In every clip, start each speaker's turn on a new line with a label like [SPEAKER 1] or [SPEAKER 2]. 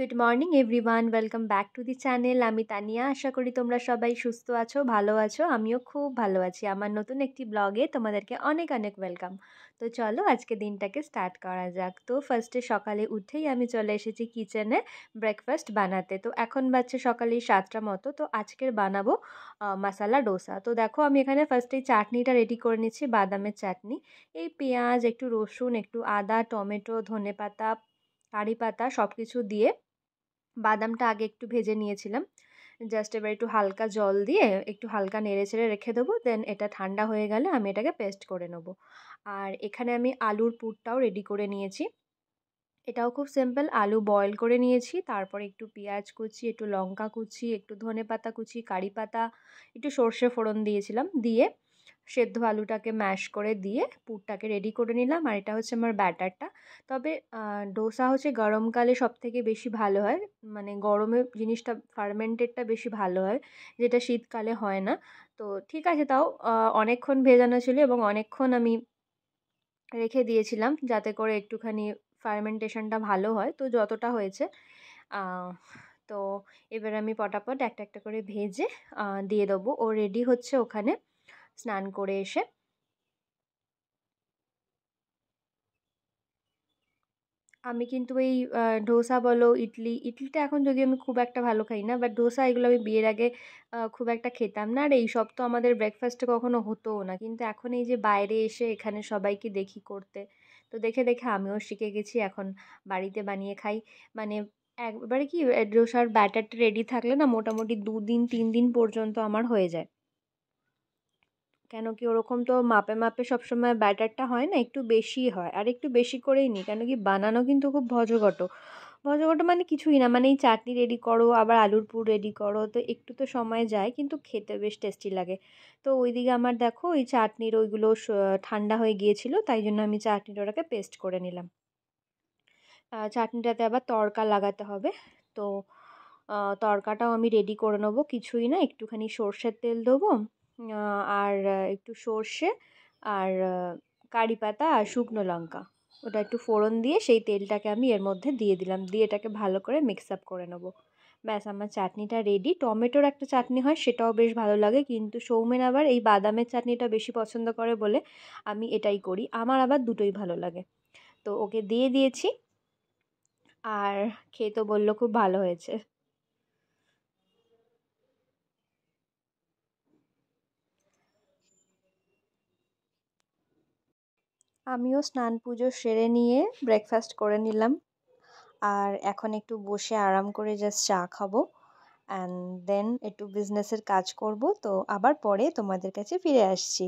[SPEAKER 1] Good morning everyone, welcome back to the channel. আমি তানিয়া। আশা করি তোমরা সবাই সুস্থ আছো, ভালো আছো। আমিও খুব ভালো আছি। আমার নতুন একটি ব্লগে তোমাদেরকে অনেক অনেক ওয়েলকাম। তো চলো আজকে দিনটাকে স্টার্ট করা যাক। তো ফার্স্টে সকালে উঠেই আমি চলে এসেছি কিচেনে ব্রেকফাস্ট বানাতে। তো এখন বাজছে সকালে 7টা মতো। তো আজকের বানাবো মশালা ডোসা। তো দেখো আমি এখানে ফার্স্টেই চাটনিটা রেডি করে নিচ্ছি, বাদামের চাটনি। এই পেঁয়াজ, একটু রসুন, একটু আদা, টমেটো, ধনেপাতা, কারি পাতা সব কিছু দিয়ে বাদামটা আগে একটু ভেজে নিয়েছিলাম। জাস্ট এবার একটু হালকা জল দিয়ে একটু হালকা নেড়ে চেড়ে রেখে দেবো। দেন এটা ঠান্ডা হয়ে গেলে আমি এটাকে পেস্ট করে নেবো। আর এখানে আমি আলুর পুরটাও রেডি করে নিয়েছি। এটাও খুব সিম্পল। আলু বয়েল করে নিয়েছি, তারপর একটু পেঁয়াজ কুচি, একটু লঙ্কা কুচি, একটু ধনেপাতা কুচি, কারি পাতা, একটু সর্ষে ফোড়ন দিয়েছিলাম। দিয়ে সেদ্ধ আলুটাকে ম্যাশ করে দিয়ে পুরটাকে রেডি করে নিলাম। আর এটা হচ্ছে আমার ব্যাটারটা। তবে ডোসা হচ্ছে গরমকালে সবথেকে বেশি ভালো হয়, মানে গরমে জিনিসটা ফার্মেন্টেডটা বেশি ভালো হয়, যেটা শীতকালে হয় না। তো ঠিক আছে, তাও অনেকক্ষণ ভেজানো ছিল এবং অনেকক্ষণ আমি রেখে দিয়েছিলাম যাতে করে একটুখানি ফার্মেন্টেশনটা ভালো হয়। তো যতটা হয়েছে তো এবার আমি পটাপট একটা একটা করে ভেজে দিয়ে দেবো। ও রেডি হচ্ছে ওখানে স্নান করে এসে। আমি কিন্তু এই ডোসা বলো, ইডলিটা এখন যদি আমি খুব একটা ভালো খাই না, বাট ডোসা এগুলো আমি বিয়ের আগে খুব একটা খেতাম না। আর এই সব তো আমাদের ব্রেকফাস্টে কখনো হতোও না, কিন্তু এখন এই যে বাইরে এসে এখানে সবাইকে দেখি করতে, তো দেখে দেখে আমিও শিখে গেছি। এখন বাড়িতে বানিয়ে খাই। মানে একবারে কি, ডোসার ব্যাটারটা রেডি থাকলে না মোটামুটি 2 দিন 3 দিন পর্যন্ত আমার হয়ে যায়। কেন কি, ওরকম তো মাপে মাপে সবসময় ব্যাটারটা হয় না, একটু বেশি হয়। আর একটু বেশি করেই নিই, কেন কি বানানো কিন্তু খুব ভজঘট। ভজঘট মানে কিছুই না, মানে এই চাটনি রেডি করো, আবার আলুর পুর রেডি করো, তো একটু তো সময় যায়, কিন্তু খেতে বেশ টেস্টি লাগে। তো ওইদিকে আমার দেখো ওই চাটনির ওইগুলো ঠান্ডা হয়ে গিয়েছিল, তাই জন্য আমি চাটনিটা ওটাকে পেস্ট করে নিলাম। চাটনিটাতে আবার তড়কা লাগাতে হবে। তো তড়কাটাও আমি রেডি করে নেবো। কিছুই না, একটুখানি সর্ষের তেল দেবো, আর একটু সর্ষে, আর কারি পাতা আর শুকনো লঙ্কা, ওটা একটু ফোড়ন দিয়ে সেই তেলটাকে আমি এর মধ্যে দিয়ে দিলাম। দিয়ে এটাকে ভালো করে মিক্স আপ করে নেবো। ব্যাস, আমার চাটনিটা রেডি। টমেটোর একটা চাটনি হয়, সেটাও বেশ ভালো লাগে, কিন্তু সৌমেন আবার এই বাদামের চাটনিটা বেশি পছন্দ করে বলে আমি এটাই করি। আমার আবার দুটোই ভালো লাগে। তো ওকে দিয়ে দিয়েছি, আর খেয়ে তো বললো খুব ভালো হয়েছে। আমিও স্নান পুজো সেরে নিয়ে ব্রেকফাস্ট করে নিলাম। আর এখন একটু বসে আরাম করে জাস্ট চা খাবো, অ্যান্ড দেন একটু বিজনেসের কাজ করব। তো আবার পরে তোমাদের কাছে ফিরে আসছি।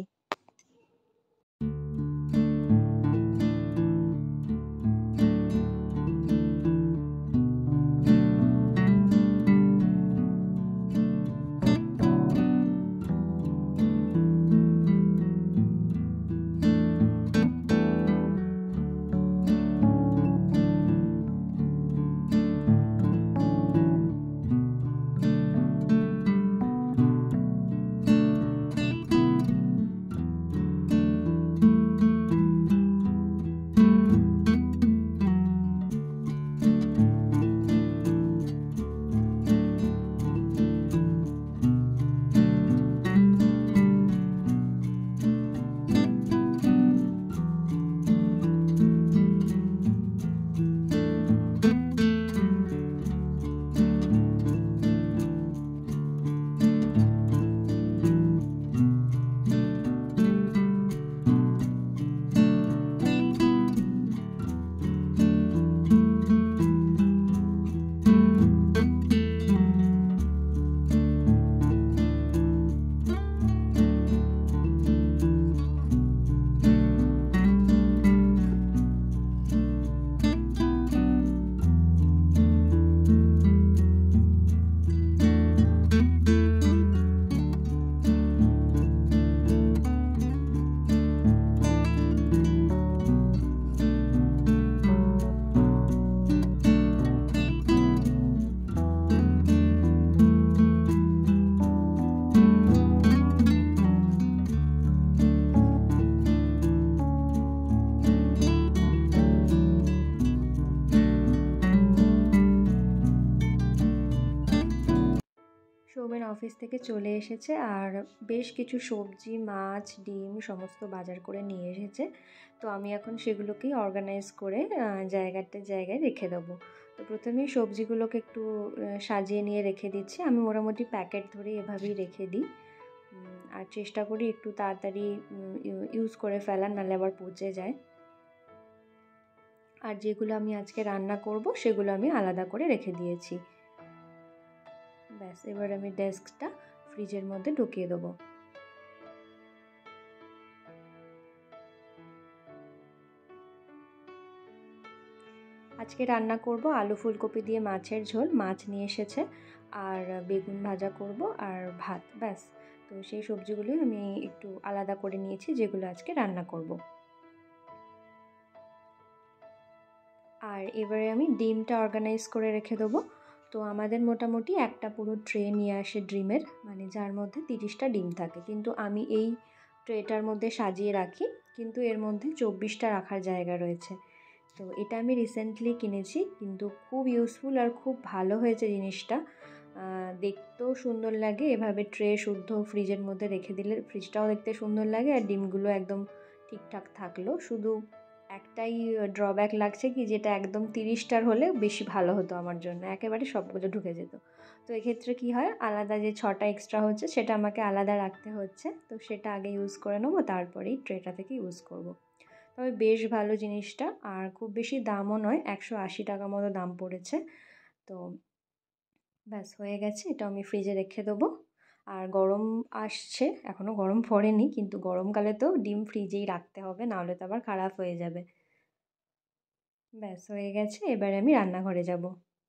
[SPEAKER 1] অফিস থেকে চলে এসেছে আর বেশ কিছু সবজি, মাছ, ডিম সমস্ত বাজার করে নিয়ে এসেছে। তো আমি এখন সেগুলোকেই অর্গানাইজ করে জায়গায় রেখে দেবো। তো প্রথমেই সবজিগুলোকে একটু সাজিয়ে নিয়ে রেখে দিচ্ছি। আমি মোটামুটি প্যাকেট ধরে এভাবেই রেখে দিই। আর চেষ্টা করি একটু তাড়াতাড়ি ইউজ করে ফেলার, নাহলে আবার পচে যায়। আর যেগুলো আমি আজকে রান্না করব সেগুলো আমি আলাদা করে রেখে দিয়েছি। ব্যাস, এবার আমি ডেস্কটা ফ্রিজের মধ্যে ঢুকিয়ে দেবো। আজকে রান্না করব আলু ফুলকপি দিয়ে মাছের ঝোল। মাছ নিয়ে এসেছে, আর বেগুন ভাজা করব আর ভাত, ব্যাস। তো সেই সবজিগুলোই আমি একটু আলাদা করে নিয়েছি, যেগুলো আজকে রান্না করব। আর এবারে আমি ডিমটা অর্গানাইজ করে রেখে দেবো। তো আমাদের মোটামুটি একটা পুরো ট্রে নিয়ে আসে ডিমের, মানে যার মধ্যে 30টা ডিম থাকে। কিন্তু আমি এই ট্রেটার মধ্যে সাজিয়ে রাখি, কিন্তু এর মধ্যে 24টা রাখার জায়গা রয়েছে। তো এটা আমি রিসেন্টলি কিনেছি, কিন্তু খুব ইউজফুল আর খুব ভালো হয়েছে জিনিসটা। দেখতেও সুন্দর লাগে, এভাবে ট্রে শুদ্ধ ফ্রিজের মধ্যে রেখে দিলে ফ্রিজটাও দেখতে সুন্দর লাগে, আর ডিমগুলো একদম ঠিকঠাক থাকলো। শুধু একটাই ড্রব্যাক লাগছে কি, যেটা একদম 30টার হলে বেশি ভালো হতো আমার জন্য, একেবারে সবগুলো ঢুকে যেত। তো এক্ষেত্রে কি হয়, আলাদা যে 6টা এক্সট্রা হচ্ছে সেটা আমাকে আলাদা রাখতে হচ্ছে। তো সেটা আগে ইউজ করে নেবো, তারপরেই ট্রেটা থেকে ইউজ করব। তবে বেশ ভালো জিনিসটা, আর খুব বেশি দামও নয়, 180 টাকা মতো দাম পড়েছে। তো ব্যাস হয়ে গেছে, এটা আমি ফ্রিজে রেখে দেবো। আর গরম আসছে, এখনও গরম পড়েনি, কিন্তু গরমকালে তো ডিম ফ্রিজেই রাখতে হবে, নাহলে তো আবার খারাপ হয়ে যাবে। ব্যাস হয়ে গেছে, এবারে আমি রান্নাঘরে যাব।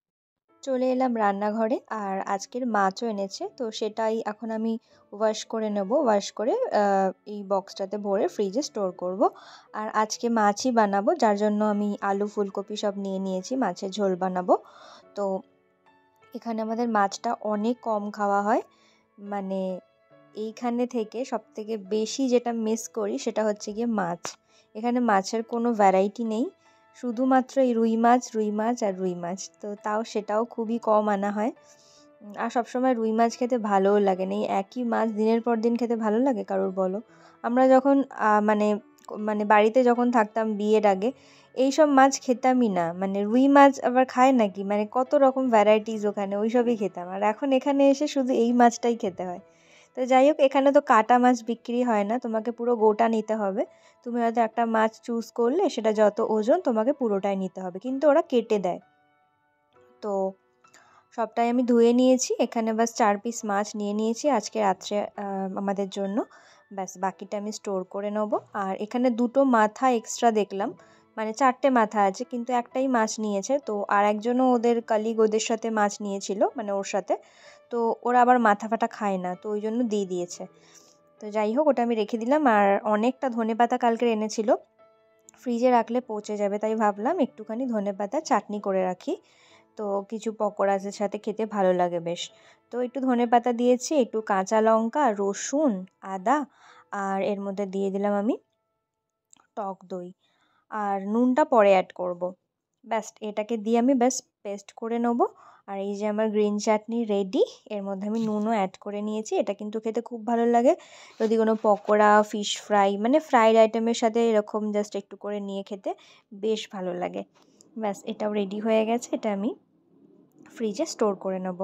[SPEAKER 1] চলে এলাম রান্নাঘরে, আর আজকের মাছও এনেছে, তো সেটাই এখন আমি ওয়াশ করে নেব। ওয়াশ করে এই বক্সটাতে ভরে ফ্রিজে স্টোর করব। আর আজকে মাছই বানাবো, যার জন্য আমি আলু ফুলকপি সব নিয়ে নিয়েছি, মাছের ঝোল বানাবো। তো এখানে আমাদের মাছটা অনেক কম খাওয়া হয়, মানে এইখানে থেকে সবথেকে বেশি যেটা মিস করি সেটা হচ্ছে গিয়ে মাছ। এখানে মাছের কোনো ভ্যারাইটি নেই, শুধুমাত্র এই রুই মাছ আর রুই মাছ। তো তাও সেটাও খুবই কম আনা হয়। আর সবসময় রুই মাছ খেতে ভালোও লাগে না। এই একই মাছ দিনের পর দিন খেতে ভালো লাগে কারোর, বলো? আমরা যখন মানে মানে বাড়িতে যখন থাকতাম বিয়ের আগে, এইসব মাছ খেতামই না। মানে রুই মাছ আবার খায় নাকি, মানে কত রকম ভ্যারাইটিস ওখানে, ওই সবই খেতাম। আর এখন এখানে এসে শুধু এই মাছটাই খেতে হয়। তো যাই হোক, এখানে তো কাটা মাছ বিক্রি হয় না, তোমাকে পুরো গোটা নিতে হবে। তুমি হয়তো একটা মাছ চুজ করলে, সেটা যত ওজন তোমাকে পুরোটাই নিতে হবে, কিন্তু ওরা কেটে দেয়। তো সবটাই আমি ধুয়ে নিয়েছি, এখানে বাস 4 পিস মাছ নিয়ে নিয়েছি আজকে রাত্রে আমাদের জন্য। ব্যাস বাকিটা আমি স্টোর করে নেবো। আর এখানে 2টো মাথা এক্সট্রা দেখলাম, মানে 4টে মাথা আছে, কিন্তু একটাই মাছ নিয়েছে। তো আর একজনও ওদের কালিগ ওদের সাথে মাছ নিয়েছিল, মানে ওর সাথে। তো ওরা আবার মাথা ফাটা খায় না, তো ওই জন্য দিয়ে দিয়েছে। তো যাই হোক, ওটা আমি রেখে দিলাম। আর অনেকটা ধনেপাতা কালকে এনেছিল, ফ্রিজে রাখলে পচে যাবে, তাই ভাবলাম একটুখানি ধনেপাতা চাটনি করে রাখি। তো কিছু পকোড়ার সাথে খেতে ভালো লাগে বেশ। তো একটু ধনেপাতা দিয়েছি, একটু কাঁচা লঙ্কা, রসুন, আদা, আর এর মধ্যে দিয়ে দিলাম আমি টক দই। আর নুনটা পরে অ্যাড করব। ব্যাস এটাকে দিয়ে আমি পেস্ট করে নেবো। আর এই যে আমার গ্রিন চাটনি রেডি, এর মধ্যে আমি নুনও অ্যাড করে নিয়েছি। এটা কিন্তু খেতে খুব ভালো লাগে, যদি কোনো পকোড়া, ফিশ ফ্রাই, মানে ফ্রাইড আইটেমের সাথে এরকম জাস্ট একটু করে নিয়ে খেতে বেশ ভালো লাগে। ব্যাস এটাও রেডি হয়ে গেছে, এটা আমি ফ্রিজে স্টোর করে নেব।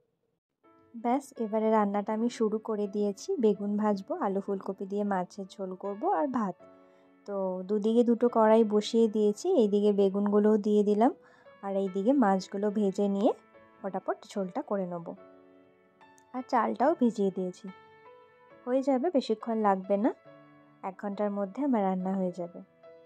[SPEAKER 1] ব্যাস এবারে রান্নাটা আমি শুরু করে দিয়েছি। বেগুন ভাজবো, আলু ফুলকপি দিয়ে মাছের ঝোল করব, আর ভাত। তো দুদিকে 2টো কড়াই বসিয়ে দিয়েছি, এইদিকে বেগুনগুলোও দিয়ে দিলাম, আর এইদিকে মাছগুলো ভেজে নিয়ে ফটাফট ঝোলটা করে নেব। আর চালটাও ভিজিয়ে দিয়েছি, হয়ে যাবে, বেশিক্ষণ লাগবে না, 1 ঘন্টার মধ্যে আমার রান্না হয়ে যাবে।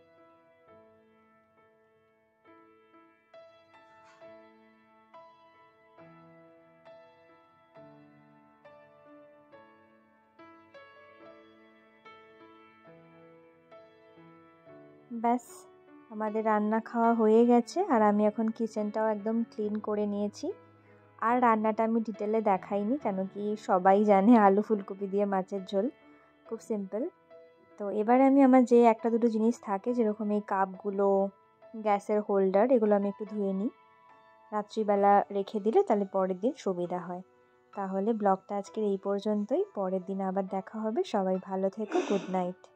[SPEAKER 1] ব্যাস আমাদের রান্না খাওয়া হয়ে গেছে, আর আমি এখন কিচেনটাও একদম ক্লিন করে নিয়েছি। আর রান্নাটা আমি ডিটেলে দেখাইনি, কেন কি সবাই জানে আলু ফুলকপি দিয়ে মাছের ঝোল, খুব সিম্পল। তো এবারে আমি আমার যে 1-2 জিনিস থাকে, যেরকম এই কাপগুলো, গ্যাসের হোল্ডার, এগুলো আমি একটু ধুয়ে নিই। রাত্রিবেলা রেখে দিলে তাহলে পরের দিন সুবিধা হয়। তাহলে ব্লগটা আজকের এই পর্যন্তই, পরের দিন আবার দেখা হবে। সবাই ভালো থেকো, গুড নাইট।